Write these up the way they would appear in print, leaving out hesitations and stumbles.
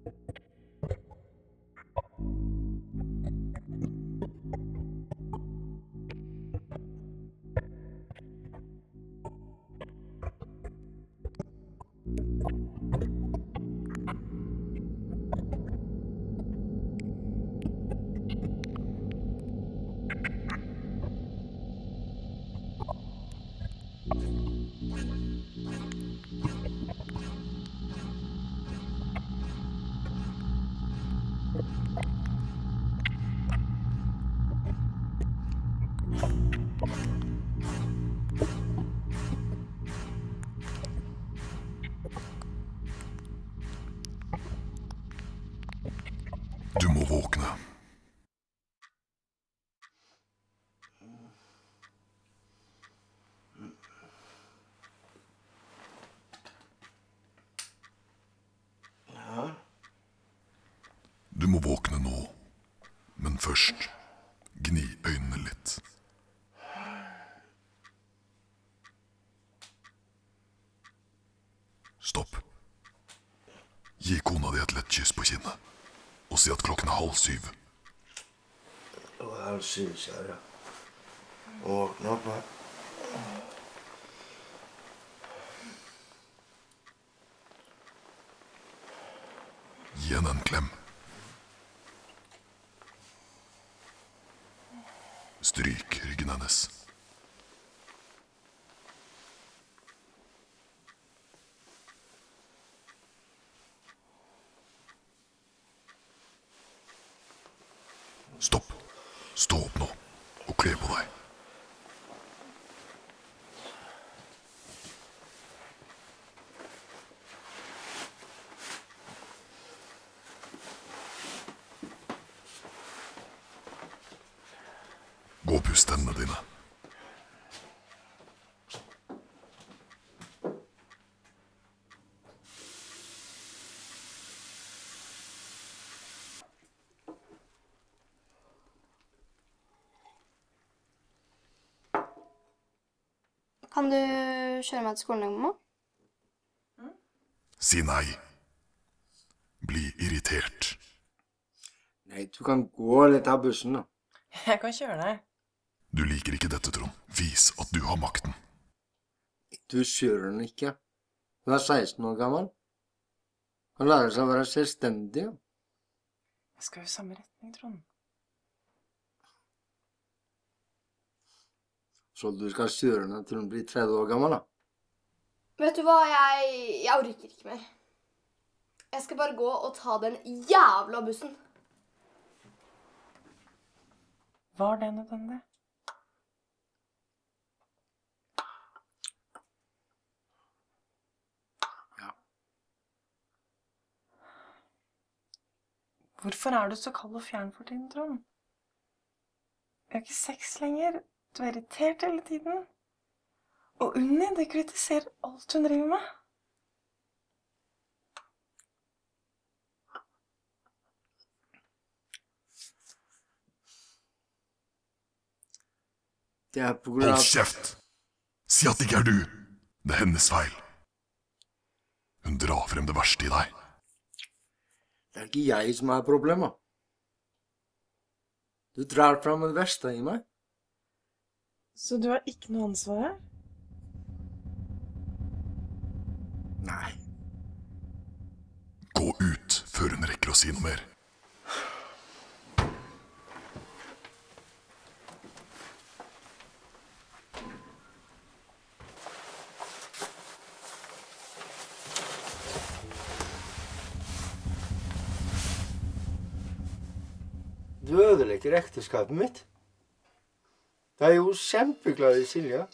Du må våkne. Ja? Du må våkne nå. Men først, gni øynene litt. Stopp. Gi kona di et lett kyss på kinnet. Og si at klokken er 6:30. Det var 6:30, kjære. Våkne opp her. Gi henne en klem. Stryk ryggen hennes. Stopp. Stå opp nå, og kle på deg. Gå og pust tennene dine. Kan du kjøre meg til skolen, mamma? Si nei. Bli irritert. Nei, du kan gå eller ta bussen da. Jeg kan kjøre deg. Du liker ikke dette, Trond. Vis at du har makten. Du kjører den ikke. Du er 16 år gammel. Han lærer seg å være selvstendig. Jeg skal jo i samme retning, Trond. Så du skal kjøre den til hun blir 30 år gammel da. Vet du hva, jeg orker ikke mer. Jeg skal bare gå og ta den jævla bussen. Var det nødvendig? Ja. Hvorfor er du så kald og fjern for tiden, Trond? Vi har ikke sex lenger. Du er irritert hele tiden. Og Unni, det kritiserer alt hun driver med. Det er på grunn av... Hold kjeft! Si at det ikke er du. Det er hennes feil. Hun drar frem det verste i deg. Det er ikke jeg som har problemet. Du drar frem det verste i meg. Så du har ikke noe ansvar her? Nei. Gå ut før hun rekker å si noe mer. Du ødelegger ekteskapet mitt. Jeg er jo kjempeglad i Silja.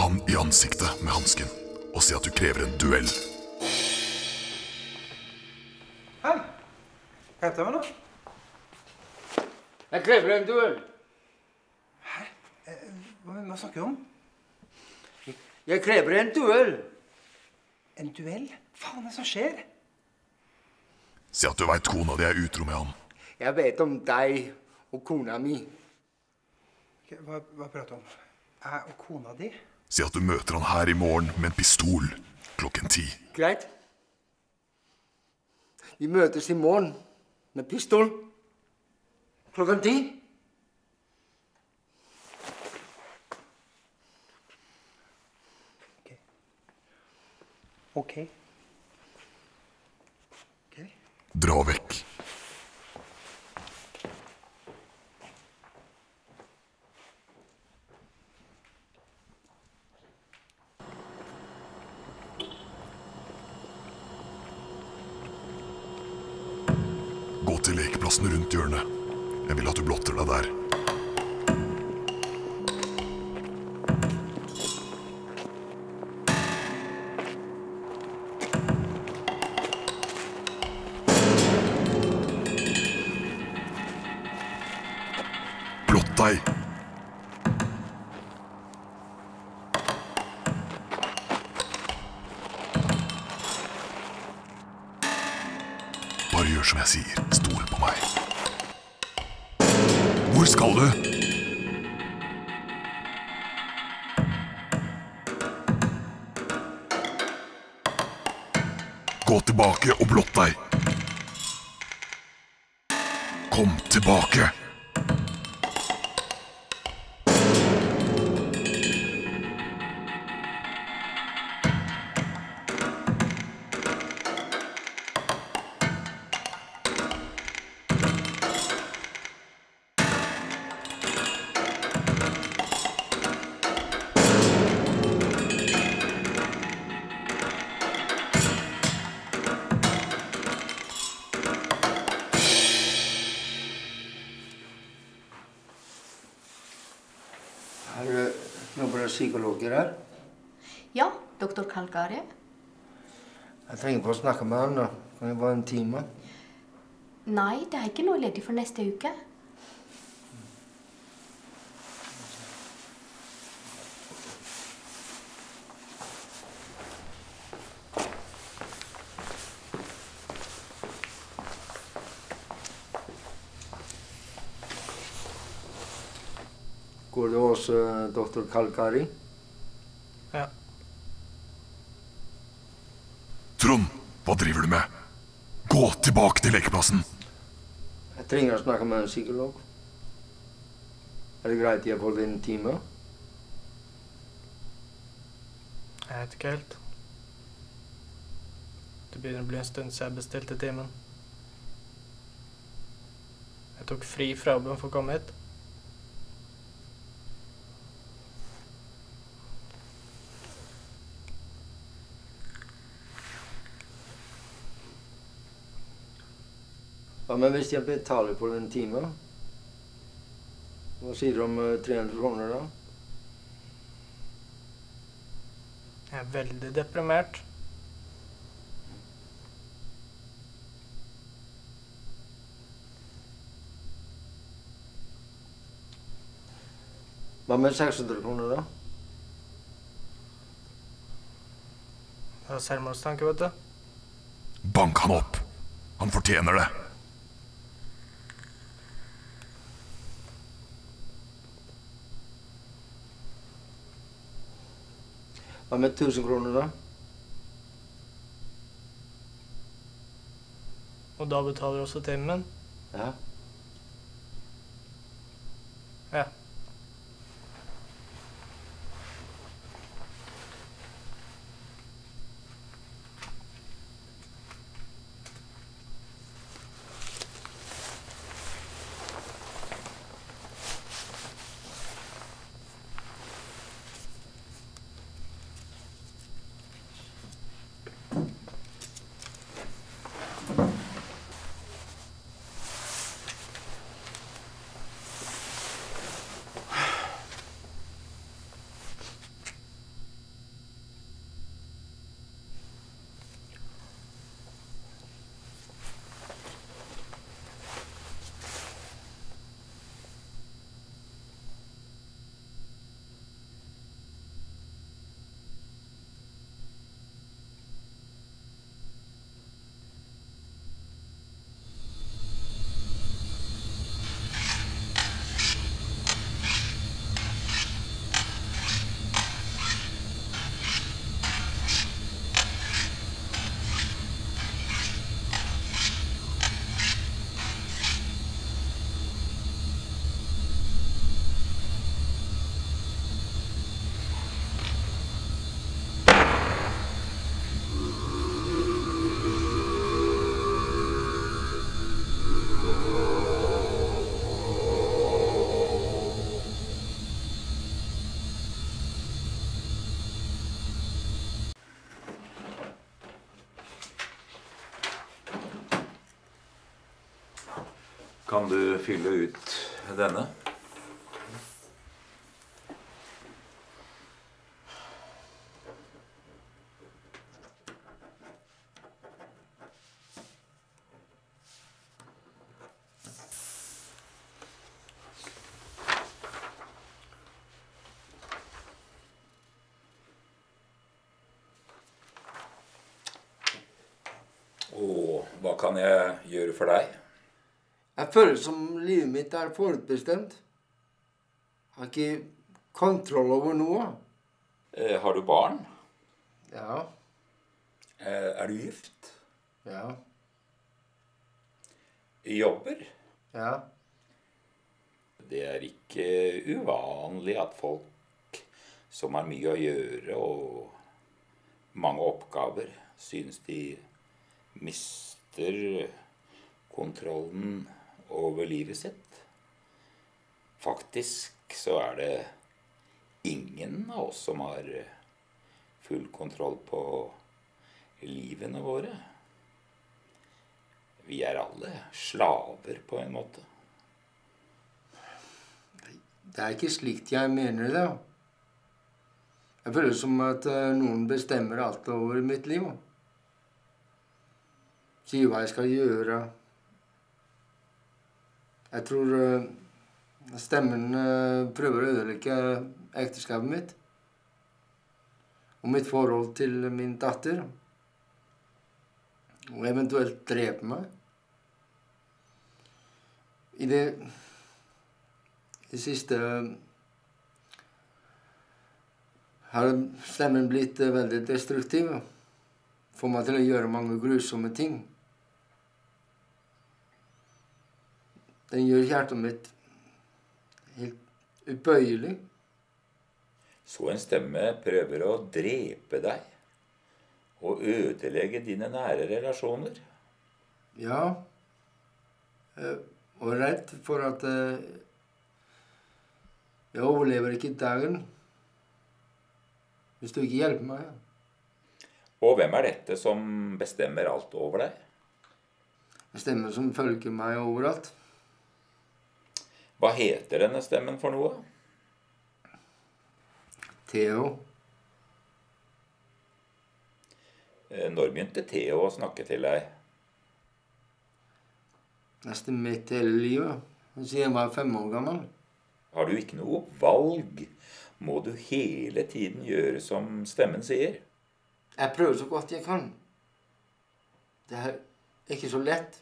han i ansiktet med hansken og si at du krever en duell. Hei, hva heter du nå? Jeg krever en duell. Hva snakker du om? Jeg krever en duell. En duell? Faen, hva er det som skjer? Si at du vet kona di er utro med han. Jeg vet om deg og kona mi. Hva prater du om? Jeg og kona di? Si at du møter han her i morgen med en pistol klokken 10. Greit? Vi møtes i morgen med pistol klokken 10. Ok. Dra vekk. Gå til lekeplassen rundt hjørnet. Jeg vil at du blotter deg der. Blott deg. Bare gjør som jeg sier. Stol på meg. Hvor skal du? Gå tilbake og blott deg. Kom tilbake. Er det noen psykologer her? Ja, doktor Kalkari. Jeg trenger på å snakke med han da. Kan det være en time? Nei, det er ikke noe ledig for neste uke. Går du hos doktor Kalkari? Ja. Trond, hva driver du med? Gå tilbake til lekeplassen. Jeg trenger å snakke med en psykolog. Er det greit jeg får en time? Jeg vet ikke helt. Det begynner å bli en stund siden jeg bestilte timen. Jeg tok fri fra jobben for å komme hit. Ja, men hvis jeg betaler for en time, hva sier du om 300 kroner da? Jeg er veldig deprimert. Hva med 600 kroner da? Det var selvmordstanke, vet du. Bank han opp. Han fortjener det. Hva med 1000 kroner da? Og da betaler du også timen. Ja. Ja. Kan du fylle ut denne? Og hva kan jeg gjøre for deg? Jeg føler som livet mitt forutbestemt. Jeg har ikke kontroll over noe. Har du barn? Ja. Er du gift? Ja. Jobber? Ja. Det er ikke uvanlig at folk som har mye å gjøre og mange oppgaver, synes de mister kontrollen over livet sitt. Faktisk så er det ingen av oss som har full kontroll på livene våre. Vi er alle slaver på en måte. Det er ikke slikt jeg mener det. Jeg føler som at noen bestemmer alt over mitt liv. Sier hva jeg skal gjøre. Jeg tror stemmen prøver å ødelegge ekteskapet mitt. Og mitt forhold til min datter. Og eventuelt drepe meg. I det siste har stemmen blitt veldig destruktiv. Får meg til å gjøre mange grusomme ting. Den gjør hjertet mitt helt ubøyelig. Så en stemme prøver å drepe deg og ødelegge dine nære relasjoner? Ja. Og redd for at jeg overlever ikke dagen hvis du ikke hjelper meg. Og hvem er dette som bestemmer alt over deg? En stemme som følger meg overalt. Hva heter denne stemmen for noe? Theo. Når begynte Theo å snakke til deg? Nesten midt hele livet. Siden jeg var 5 år gammel. Har du ikke noe valg? Må du hele tiden gjøre som stemmen sier? Jeg prøver så godt jeg kan. Det er ikke så lett.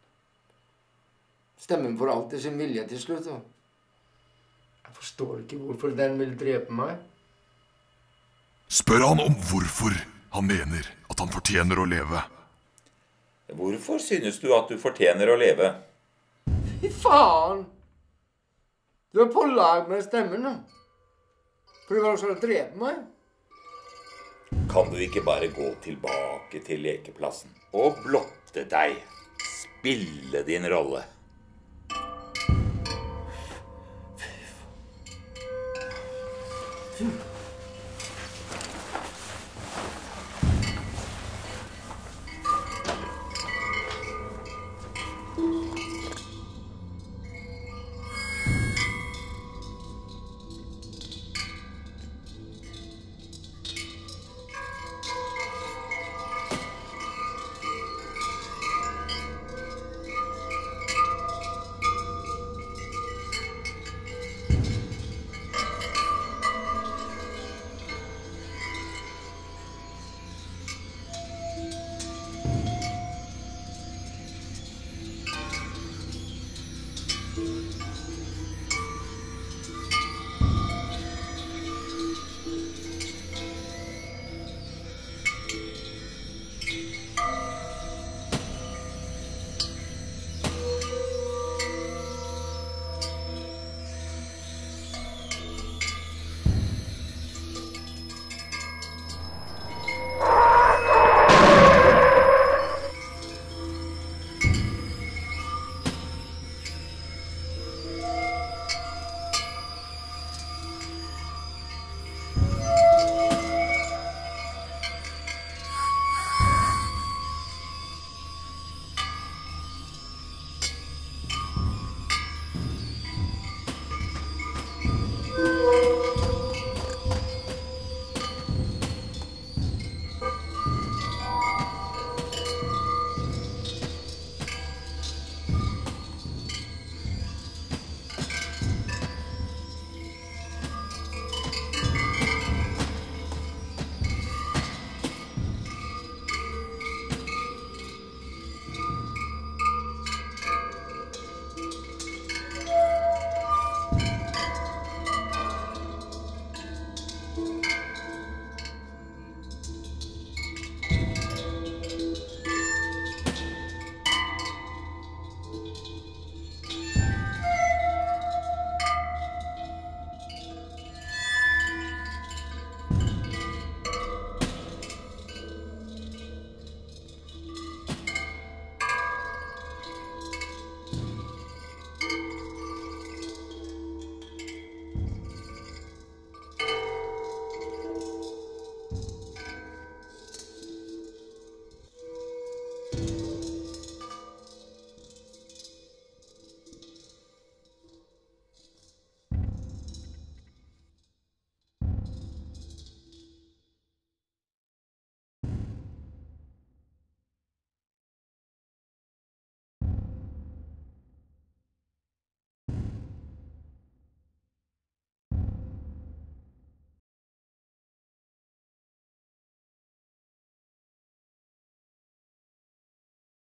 Stemmen får alltid sin vilje til slutt. Jeg forstår ikke hvorfor den vil drepe meg. Spør han om hvorfor han mener at han fortjener å leve. Hvorfor synes du at du fortjener å leve? Fy faen! Du er på lag med stemmen nå. Prøver også å drepe meg. Kan du ikke bare gå tilbake til lekeplassen og blotte deg? Spille din rolle.